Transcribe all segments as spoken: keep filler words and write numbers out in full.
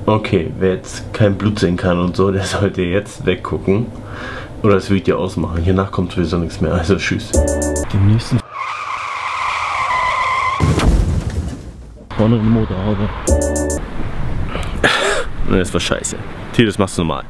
Okay, wer jetzt kein Blut sehen kann und so, der sollte jetzt weggucken. Oder das Video ausmachen. Hiernach kommt sowieso nichts mehr. Also tschüss. Den nächsten vorne in die Motorhaube. Das war scheiße. Tee, das machst du normal.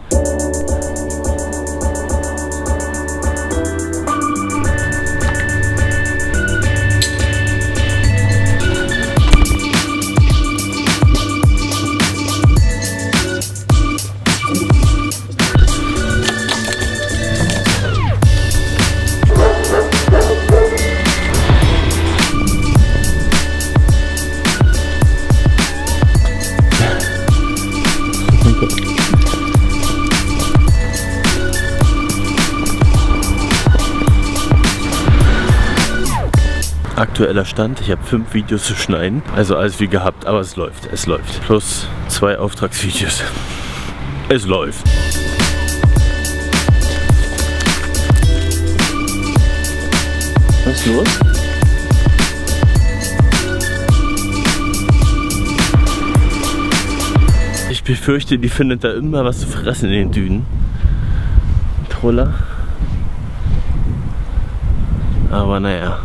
Aktueller Stand, ich habe fünf Videos zu schneiden, also alles wie gehabt, aber es läuft, es läuft. Plus zwei Auftragsvideos. Es läuft. Was ist los? Ich befürchte, die findet da immer was zu fressen in den Dünen. Troller. Aber naja.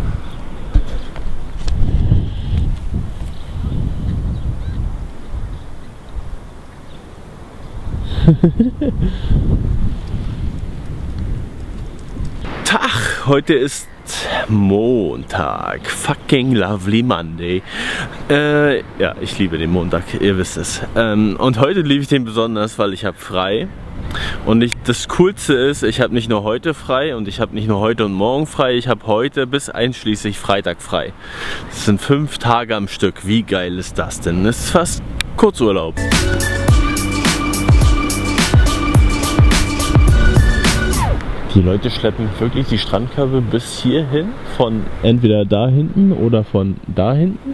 Tag, heute ist Montag, fucking lovely Monday. Äh, ja, ich liebe den Montag, ihr wisst es. Ähm, und heute liebe ich den besonders, weil ich habe frei. Und ich, das Coolste ist, ich habe nicht nur heute frei und ich habe nicht nur heute und morgen frei, ich habe heute bis einschließlich Freitag frei. Das sind fünf Tage am Stück. Wie geil ist das denn? Das ist fast Kurzurlaub. Die Leute schleppen wirklich die Strandkörbe bis hierhin, von entweder da hinten oder von da hinten.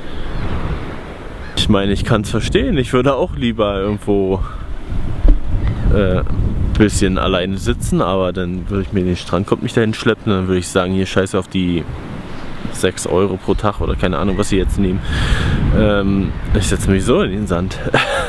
Ich meine, ich kann es verstehen, ich würde auch lieber irgendwo ein äh, bisschen alleine sitzen, aber dann würde ich mir den Strandkorb nicht dahin schleppen, dann würde ich sagen, hier scheiße auf die sechs Euro pro Tag oder keine Ahnung, was sie jetzt nehmen. Ähm, ich setze mich so in den Sand.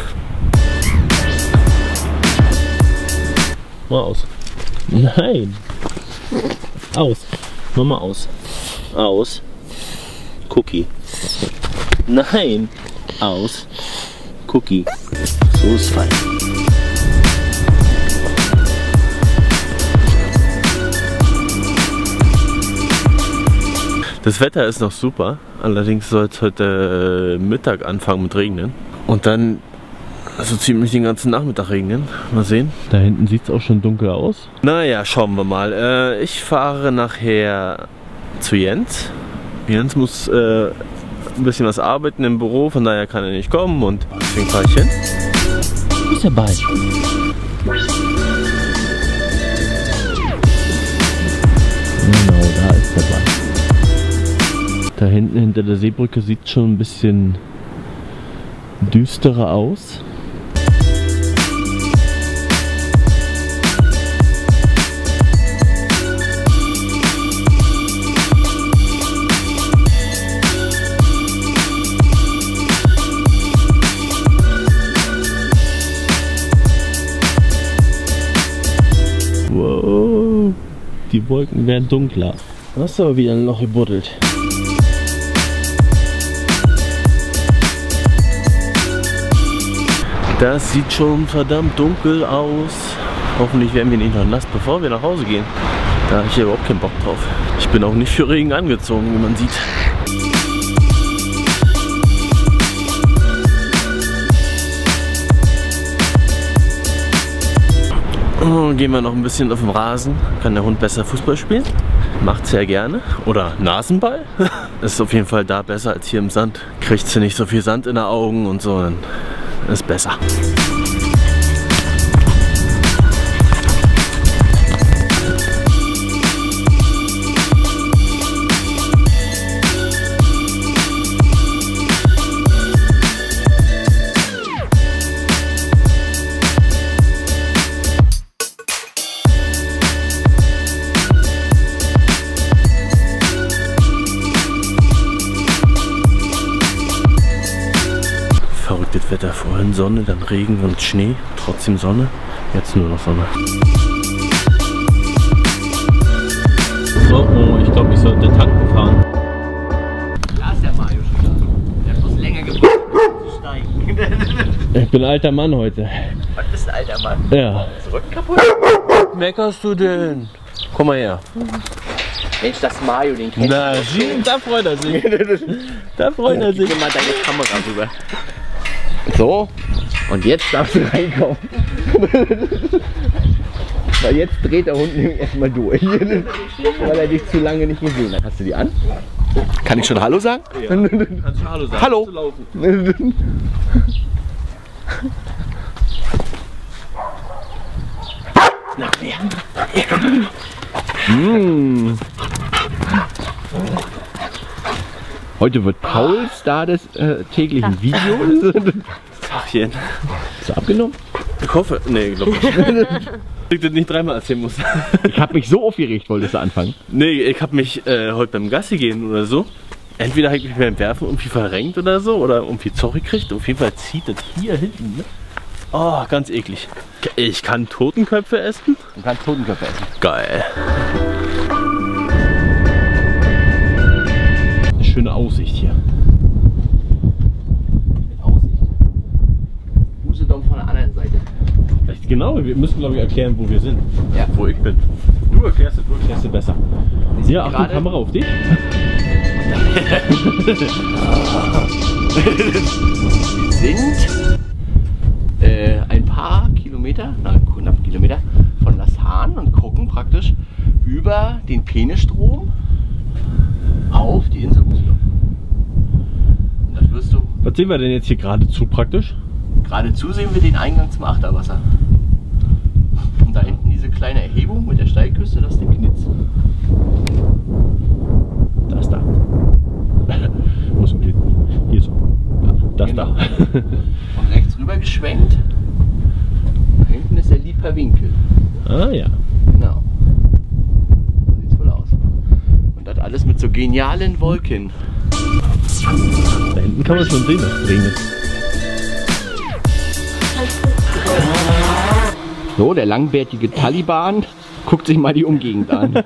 Mal aus. Nein! Aus! Mach mal aus! Aus! Cookie! Nein! Aus! Cookie! So ist fein! Das Wetter ist noch super, allerdings soll es heute Mittag anfangen mit Regnen. Und dann also ziemlich den ganzen Nachmittag regnen. Mal sehen. Da hinten sieht es auch schon dunkel aus. Naja, schauen wir mal. Äh, ich fahre nachher zu Jens. Jens muss äh, ein bisschen was arbeiten im Büro, von daher kann er nicht kommen und deswegen fahre ich hin. Wo ist der Ball? Genau, da ist der Ball. Da hinten hinter der Seebrücke sieht es schon ein bisschen düsterer aus. Wow, die Wolken werden dunkler. Hast du aber wieder ein Loch gebuddelt. Das sieht schon verdammt dunkel aus. Hoffentlich werden wir nicht noch nass, bevor wir nach Hause gehen. Da habe ich überhaupt keinen Bock drauf. Ich bin auch nicht für Regen angezogen, wie man sieht. Oh, gehen wir noch ein bisschen auf dem Rasen. Kann der Hund besser Fußball spielen? Macht sehr gerne. Oder Nasenball. Das ist auf jeden Fall da besser als hier im Sand. Kriegt sie nicht so viel Sand in den Augen und so, dann ist besser. Verrücktes Wetter vorhin. bisschen Sonne, dann Regen und Schnee, trotzdem Sonne, jetzt nur noch Sonne. Oh, oh, ich glaube, ich sollte tanken fahren. Da ist der Mario schon da. Der hat bloß länger gebraucht, um zu steigen. Ich bin ein alter Mann heute. Was ist ein alter Mann? Ja. Ist der Rücken kaputt? Meckerst du denn? Komm mal her. Mensch, das Mario, den kennst Na, du. sieh, da freut er sich. Da freut er sich. Gib mal deine Kamera rüber. So, und jetzt darfst du reinkommen. Weil jetzt dreht der Hund nämlich erstmal durch. Weil er dich zu lange nicht gesehen hat. Hast du die an? Kann ich schon Hallo sagen? Ja. Kannst du Hallo sagen? Hallo. Na, wer? Mmh. Heute wird Paul Star des äh, täglichen Videos. Tachchen. Hast du abgenommen? Ich hoffe. Nee, glaube ich nicht. Ich das nicht dreimal erzählen muss. Ich habe mich so aufgeregt, wolltest du anfangen? Nee, ich habe mich äh, heute beim Gassi gehen oder so. Entweder habe ich mich beim Werfen irgendwie verrenkt oder so oder irgendwie Zoch gekriegt. Auf jeden Fall zieht das hier hinten. Ne? Oh, ganz eklig. Ich kann Totenköpfe essen. Du kannst Totenköpfe essen. Geil. Eine schöne Aussicht hier. Aussicht. Usedom von der anderen Seite. Echt genau, wir müssen glaube ich erklären, wo wir sind. Ja. Wo ich bin. Du erklärst es, du erklärst es besser. Ja, Achtung, gerade- Kamera auf dich. Wir sind äh, ein paar Kilometer, na, knapp Kilometer von Las Hahn und gucken praktisch über den Peenestrom auf die Insel Usedom. Und das wirst du, Was sehen wir denn jetzt hier geradezu praktisch? geradezu sehen wir den Eingang zum Achterwasser. Und da hinten diese kleine Erhebung mit der Steilküste, das ist der Knitz. Das da. Muss man hier so. Ja, das Genau. da. Und rechts rüber geschwenkt, da hinten ist der Lieper Winkel. Ah ja. Genau. So sieht's wohl aus. Und das alles mit so genialen Wolken. Da hinten kann man schon sehen, dass es regnet. So, der langbärtige Taliban guckt sich mal die Umgegend an.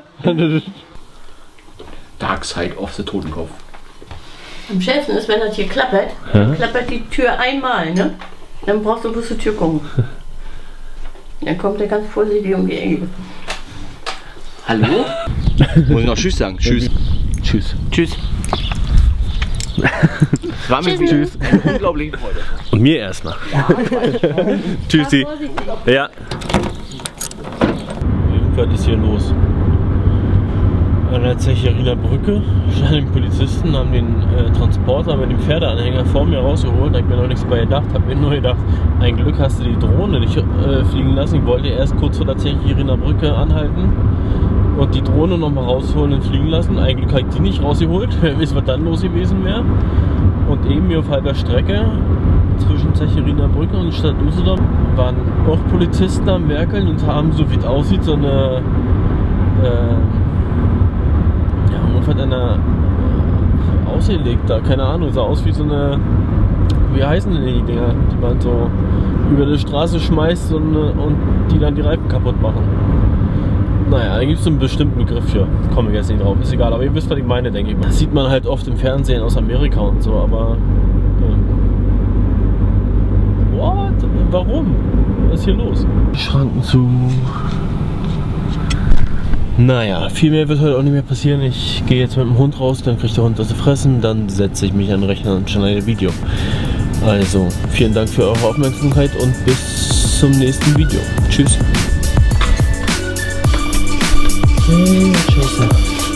Dark Side of the Totenkopf. Am schärfsten ist, wenn das hier klappert, dann klappert die Tür einmal, ne? Dann brauchst du bloß zur Tür gucken. Dann kommt er ganz vorsichtig um die Ecke. Hallo? Muss ich noch Tschüss sagen? Tschüss. Tschüss. Tschüss. Es war mir Tschüss. wieder eine unglaubliche Freude. Und mir erstmal. Tschüssi. Ja. Irgendwas ist hier los. An der Zecheriner Brücke standen die Polizisten, haben den äh, Transporter mit dem Pferdeanhänger vor mir rausgeholt. Da hab ich mir noch nichts bei gedacht, habe mir nur gedacht, ein Glück hast du die Drohne nicht äh, fliegen lassen. Ich wollte erst kurz vor der Zecheriner Brücke anhalten und die Drohne noch mal rausholen und fliegen lassen. Ein Glück habe ich die nicht rausgeholt, wer weiß, was dann los gewesen wäre. Und eben hier auf halber Strecke zwischen Zecheriner Brücke und Stadt Usedom waren auch Polizisten am Werkeln und haben, so wie es aussieht, so eine äh, ja, Unfall einer äh, ausgelegt da, keine Ahnung, sah aus wie so eine, wie heißen denn die Dinger, die man so über die Straße schmeißt und, und die dann die Reifen kaputt machen. Naja, da gibt es einen bestimmten Begriff für, komme ich jetzt nicht drauf, ist egal, aber ihr wisst, was ich meine, denke ich mal. Das sieht man halt oft im Fernsehen aus Amerika und so, aber ähm, what? Warum? Was ist hier los? Schranken zu. Naja, viel mehr wird heute auch nicht mehr passieren. Ich gehe jetzt mit dem Hund raus, dann kriegt der Hund was zu fressen, dann setze ich mich an den Rechner und schneide ein Video. Also, vielen Dank für eure Aufmerksamkeit und bis zum nächsten Video. Tschüss. Hey, Scheiße.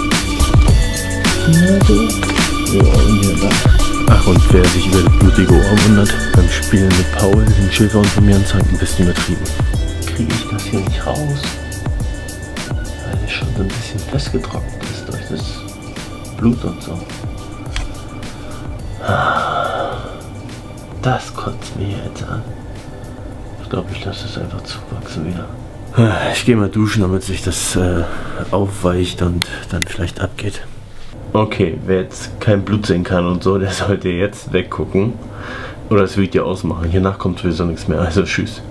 Na du? Ja, und hier da. Ach, und wer sich über das blutige Ohr wundert, beim Spielen mit Paul, dem Schäfer und von mir anzeigt, ein bisschen übertrieben. Kriege ich das hier nicht raus? Weil es schon so ein bisschen festgetrocknet ist durch das Blut und so. Das kotzt mir jetzt an. Ich glaube, ich lasse es einfach zuwachsen wieder. Ich gehe mal duschen, damit sich das äh, aufweicht und dann vielleicht abgeht. Okay, wer jetzt kein Blut sehen kann und so, der sollte jetzt weggucken. Oder das Video ausmachen. Hiernach kommt sowieso nichts mehr. Also tschüss.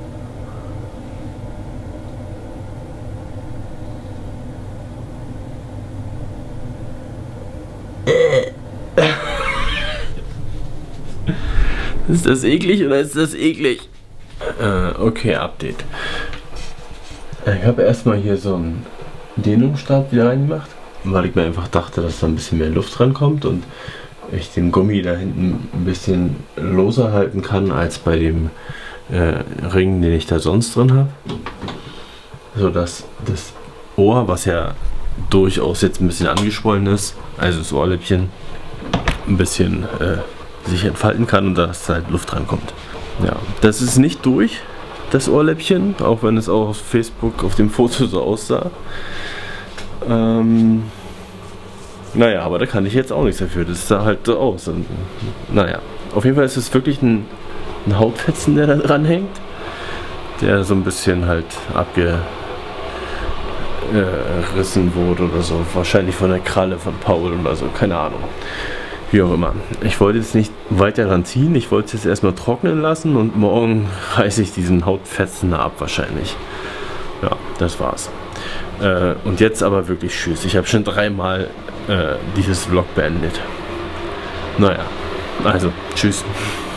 Ist das eklig oder ist das eklig? Äh, okay, Update. Ich habe erstmal hier so einen Dehnungsstab wieder reingemacht, weil ich mir einfach dachte, dass da ein bisschen mehr Luft rankommt und ich den Gummi da hinten ein bisschen loser halten kann als bei dem äh, Ring, den ich da sonst drin habe. So dass das Ohr, was ja durchaus jetzt ein bisschen angeschwollen ist, also das Ohrläppchen, ein bisschen äh, sich entfalten kann und dass halt Luft rankommt. Ja, das ist nicht durch, das Ohrläppchen, auch wenn es auch auf Facebook auf dem Foto so aussah. Ähm, naja, aber da kann ich jetzt auch nichts dafür, das sah halt so aus. Und, naja, auf jeden Fall ist es wirklich ein, ein Hautfetzen, der da dran hängt, der so ein bisschen halt abgerissen wurde oder so, wahrscheinlich von der Kralle von Paul oder so, keine Ahnung. Wie auch immer. Ich wollte jetzt nicht weiter dran ziehen, ich wollte es jetzt erstmal trocknen lassen und morgen reiße ich diesen Hautfetzen ab wahrscheinlich. Ja, das war's. Äh, und jetzt aber wirklich tschüss. Ich habe schon dreimal äh, dieses Vlog beendet. Naja, also tschüss.